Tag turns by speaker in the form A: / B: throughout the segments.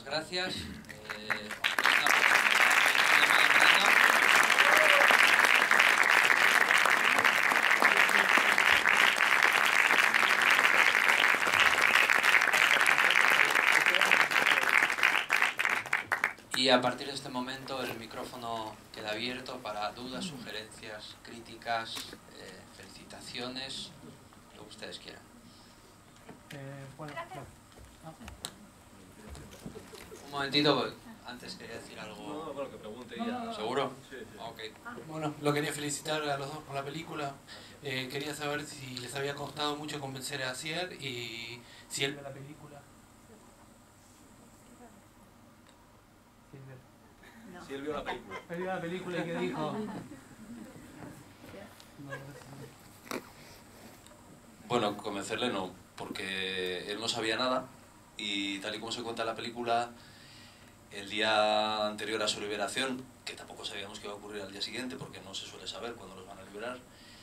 A: muchísimas gracias. Y a partir de este momento el micrófono queda abierto para dudas, sugerencias, críticas, felicitaciones, lo que ustedes quieran. Un momentito, antes quería decir algo.
B: No, bueno, que pregunte ya.
A: ¿Seguro?
B: Sí, sí.
A: Okay.
C: Bueno, lo quería felicitar a los dos por la película. Quería saber si les había costado mucho convencer a Asier y si él ve la película.
B: Si él vio la película.
C: Él vio la película y que dijo.
D: Bueno, convencerle no, porque él no sabía nada y tal y como se cuenta en la película, el día anterior a su liberación, que tampoco sabíamos que iba a ocurrir al día siguiente porque no se suele saber cuándo los van a liberar,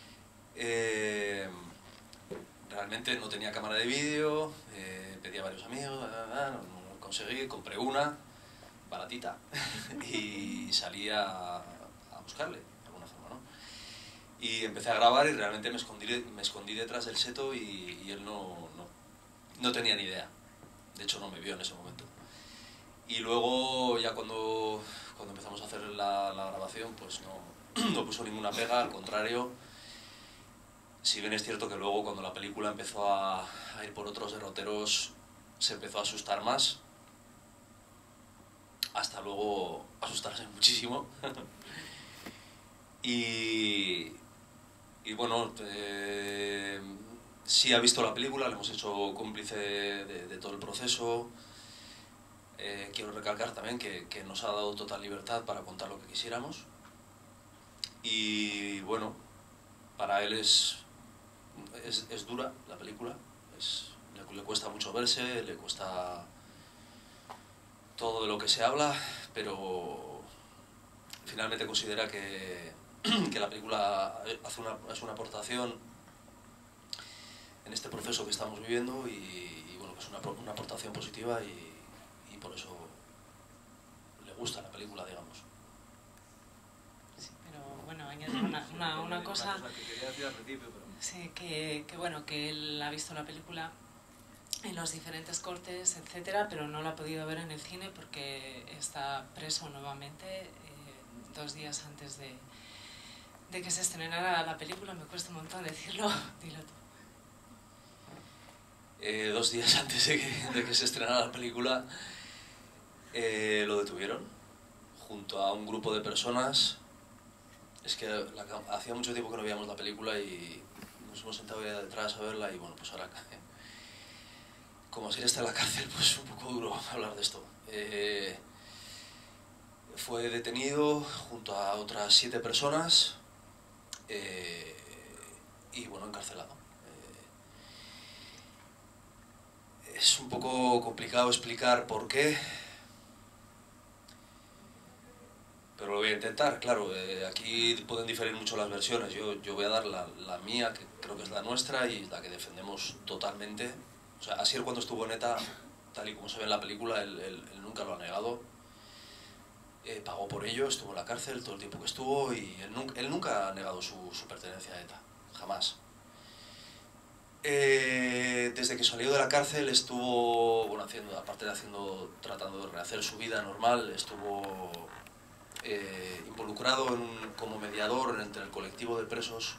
D: realmente no tenía cámara de vídeo, pedí a varios amigos, no lo conseguí, compré una baratita y salí a buscarle de alguna forma, ¿no? Y empecé a grabar y realmente me escondí detrás del seto y él no tenía ni idea. De hecho no me vio en ese momento. Y luego ya cuando empezamos a hacer la grabación pues no puso ninguna pega, al contrario. Si bien es cierto que luego cuando la película empezó a ir por otros derroteros se empezó a asustar más, hasta luego asustarse muchísimo. y bueno, sí ha visto la película, le hemos hecho cómplice de todo el proceso. Quiero recalcar también que nos ha dado total libertad para contar lo que quisiéramos. Y bueno, para él es dura la película, le cuesta mucho verse, le cuesta todo de lo que se habla, pero finalmente considera que la película es una aportación en este proceso que estamos viviendo y bueno, que es una aportación positiva y por eso le gusta la película, digamos.
E: Sí, pero bueno, añadir una cosa
B: que quería decir al principio, pero...
E: Sí, que bueno, que él ha visto la película en los diferentes cortes, etcétera, pero no la ha podido ver en el cine porque está preso nuevamente 2 días antes de que se estrenara la película. Me cuesta un montón decirlo, dilo tú.
D: 2 días antes de que se estrenara la película lo detuvieron junto a un grupo de personas. Es que hacía mucho tiempo que no veíamos la película y nos hemos sentado ya detrás a verla y bueno, pues ahora como Asier está en la cárcel, pues es un poco duro hablar de esto. Fue detenido junto a otras 7 personas y bueno, encarcelado. Es un poco complicado explicar por qué, pero lo voy a intentar. Claro, aquí pueden diferir mucho las versiones. Yo voy a dar la mía, que creo que es la nuestra y la que defendemos totalmente. O sea, Asier cuando estuvo en ETA, tal y como se ve en la película, él nunca lo ha negado. Pagó por ello, estuvo en la cárcel todo el tiempo que estuvo y él nunca ha negado su pertenencia a ETA, jamás. Desde que salió de la cárcel estuvo, bueno, aparte de tratando de rehacer su vida normal, estuvo involucrado como mediador entre el colectivo de presos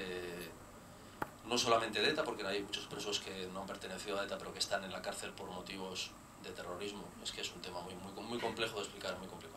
D: no solamente de ETA, porque hay muchos presos que no han pertenecido a ETA pero que están en la cárcel por motivos de terrorismo. Es que es un tema muy complejo de explicar, muy complicado.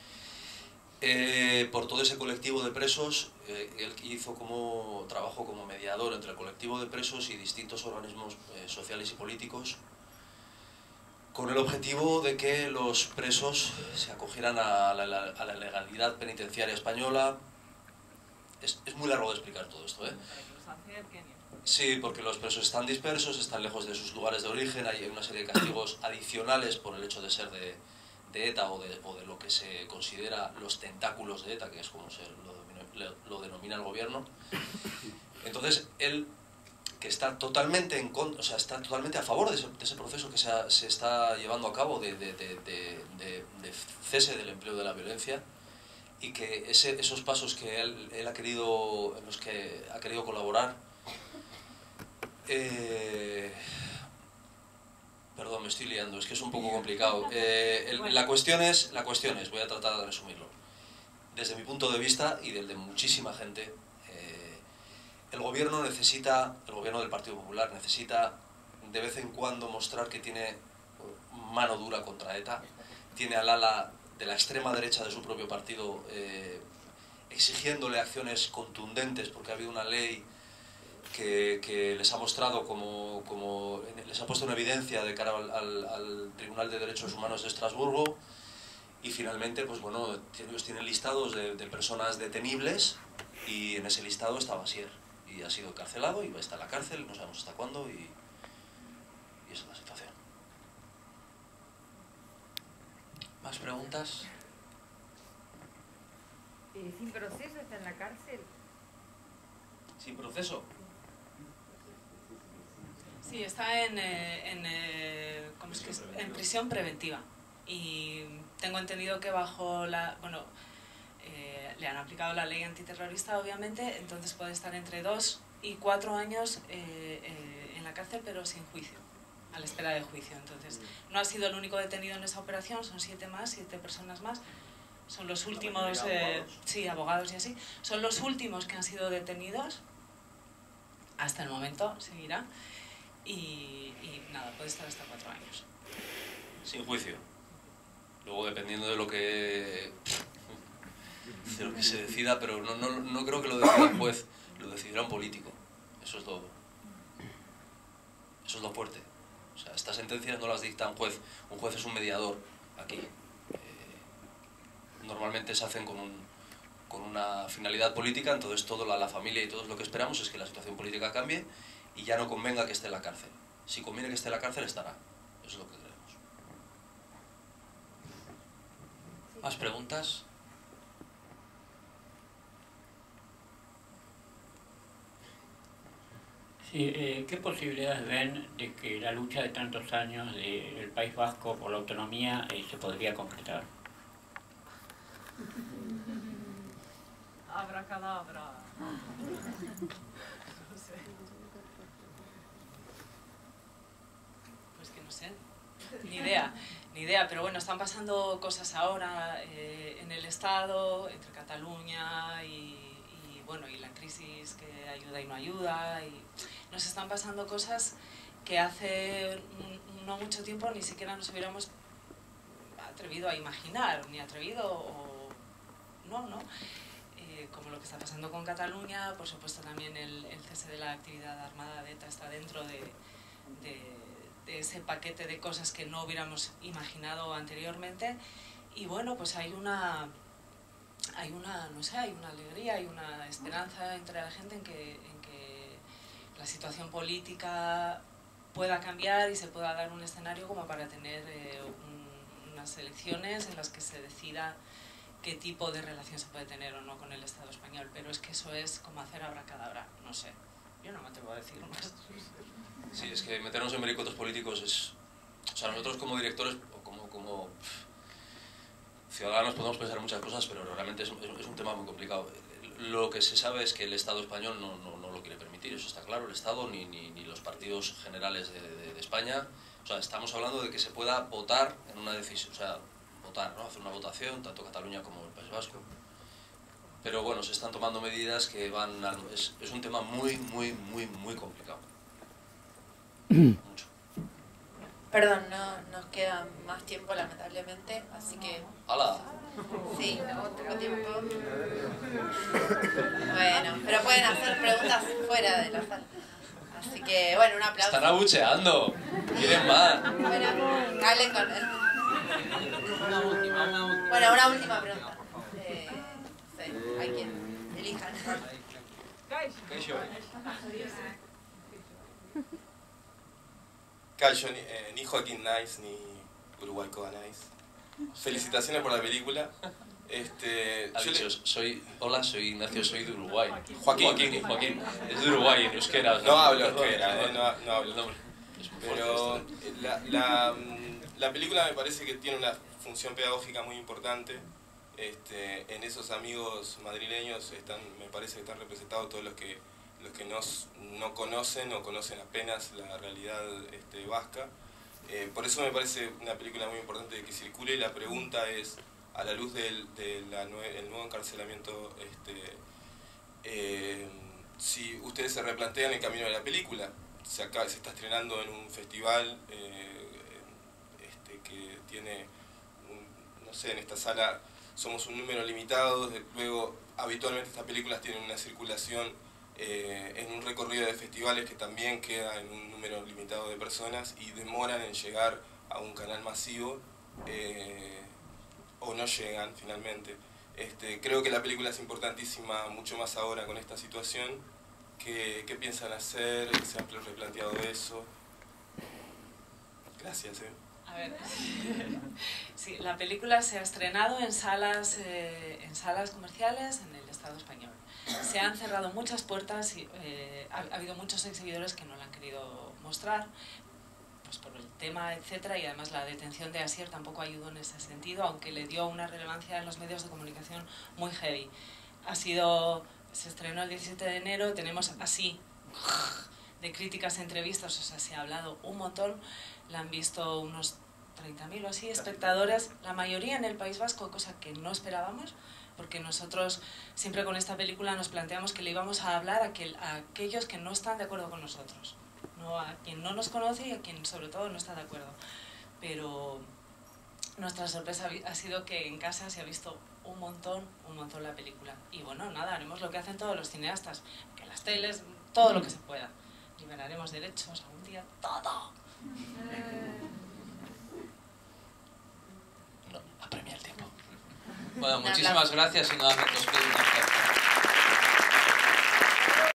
D: Por todo ese colectivo de presos, él trabajó como mediador entre el colectivo de presos y distintos organismos sociales y políticos, con el objetivo de que los presos se acogieran a la legalidad penitenciaria española. Es muy largo de explicar todo esto, ¿eh? Sí, porque los presos están dispersos, están lejos de sus lugares de origen, hay una serie de castigos adicionales por el hecho de ser de ETA o de lo que se considera los tentáculos de ETA, que es como lo denomina el gobierno. Entonces, él que está totalmente en contra, o sea, está totalmente a favor de ese proceso que se está llevando a cabo de cese del empleo de la violencia, y que esos pasos que él ha querido, en los que ha querido colaborar, perdón, me estoy liando, es que es un poco complicado. La cuestión es, voy a tratar de resumirlo. Desde mi punto de vista y del de muchísima gente, el gobierno del Partido Popular necesita de vez en cuando mostrar que tiene mano dura contra ETA, tiene al ala de la extrema derecha de su propio partido exigiéndole acciones contundentes, porque ha habido una ley que les ha mostrado les ha puesto en evidencia de cara al Tribunal de Derechos Humanos de Estrasburgo, y finalmente, pues bueno, ellos tienen listados de personas detenibles, y en ese listado está Basier, y ha sido encarcelado y va a estar en la cárcel, no sabemos hasta cuándo, y esa es la situación.
A: ¿Más preguntas?
F: ¿Sin proceso está en la cárcel?
D: ¿Sin proceso?
E: Sí, está en prisión preventiva. Y tengo entendido que bajo la... Bueno, le han aplicado la ley antiterrorista, obviamente, entonces puede estar entre 2 y 4 años en la cárcel, pero sin juicio, a la espera de juicio. Entonces, no ha sido el único detenido en esa operación, son 7 personas más. Son los últimos, sí, abogados y así, son los últimos que han sido detenidos, hasta el momento, seguirá, y nada, puede estar hasta 4 años.
D: Sin juicio. Luego, dependiendo de lo que se decida, pero no creo que lo decida un juez, lo decidirá un político. Eso es lo fuerte. O sea, estas sentencias no las dicta un juez es un mediador aquí. Normalmente se hacen con una finalidad política, entonces toda la familia y todo lo que esperamos es que la situación política cambie y ya no convenga que esté en la cárcel. Si conviene que esté en la cárcel, estará. Eso es lo que creemos.
A: ¿Más preguntas?
G: Sí, ¿qué posibilidades ven de que la lucha de tantos años del País Vasco por la autonomía se podría concretar?
F: Abracadabra.
E: Pues que no sé, ni idea, pero bueno, están pasando cosas ahora en el Estado, entre Cataluña y bueno, y la crisis que ayuda y no ayuda, y nos están pasando cosas que hace no mucho tiempo ni siquiera nos hubiéramos atrevido a imaginar, ni atrevido o no, como lo que está pasando con Cataluña, por supuesto también el cese de la actividad armada de ETA está dentro de ese paquete de cosas que no hubiéramos imaginado anteriormente, y bueno, pues hay una alegría, hay una esperanza entre la gente en que la situación política pueda cambiar y se pueda dar un escenario como para tener unas elecciones en las que se decida qué tipo de relación se puede tener o no con el Estado español, pero es que eso es como hacer abracadabra, no sé, yo no me atrevo a decir más.
D: Sí, es que meternos en vericuetos políticos es... O sea, nosotros como directores o como ciudadanos podemos pensar muchas cosas, pero realmente es un tema muy complicado. Lo que se sabe es que el Estado español no lo quiere permitir, eso está claro, el Estado ni los partidos generales de España. O sea, estamos hablando de que se pueda votar en una decisión, o sea, votar, ¿no? Hacer una votación, tanto Cataluña como el País Vasco. Pero bueno, se están tomando medidas que van a... Es un tema muy complicado. Mucho.
H: Perdón, no nos queda más tiempo lamentablemente, así que...
D: ¡Hala!
H: Sí, poco tiempo. Bueno, pero pueden hacer preguntas fuera de la sala. Así que, bueno, un aplauso.
D: ¡Están abucheando! ¿Quieren más?
H: Bueno, hablen con él. Bueno, una última pregunta. Sí, hay quien elijan.
I: Yo ni Joaquín Nice ni Uruguay Coda Nice. Felicitaciones por la película.
D: Ha
I: Yo
D: dicho, hola, soy Ignacio, soy de Uruguay.
I: Joaquín.
D: Es de Uruguay, en euskera.
I: No hablo euskera, no hablo.
D: No, es muy fuerte
I: Pero
D: esto.
I: la película me parece que tiene una función pedagógica muy importante. En esos amigos madrileños me parece que están representados todos los que no conocen o conocen apenas la realidad vasca. Por eso me parece una película muy importante que circule, y la pregunta es, a la luz del nuevo encarcelamiento, si ustedes se replantean el camino de la película. Se está estrenando en un festival que tiene, no sé, en esta sala somos un número limitado, luego habitualmente estas películas tienen una circulación en un recorrido de festivales que también queda en un número limitado de personas y demoran en llegar a un canal masivo, o no llegan finalmente. Creo que la película es importantísima, mucho más ahora con esta situación. ¿Qué piensan hacer? ¿Se han replanteado eso? Gracias.
E: A ver, sí, la película se ha estrenado en salas comerciales en el Estado español. Se han cerrado muchas puertas y ha habido muchos exhibidores que no la han querido mostrar, pues por el tema, etcétera, y además la detención de Asier tampoco ayudó en ese sentido, aunque le dio una relevancia en los medios de comunicación muy heavy. Se estrenó el 17 de enero, tenemos así de críticas, entrevistas, o sea, se ha hablado un montón, la han visto unos 30.000 o así espectadores, la mayoría en el País Vasco, cosa que no esperábamos, porque nosotros siempre con esta película nos planteamos que le íbamos a hablar a aquellos que no están de acuerdo con nosotros, no a quien no nos conoce y a quien sobre todo no está de acuerdo. Pero nuestra sorpresa ha sido que en casa se ha visto un montón la película. Y bueno, nada, haremos lo que hacen todos los cineastas, que las teles, todo lo que se pueda. Liberaremos derechos algún día, todo.
D: No, apremia el tiempo.
A: Bueno, muchísimas gracias y nuevamente os pido una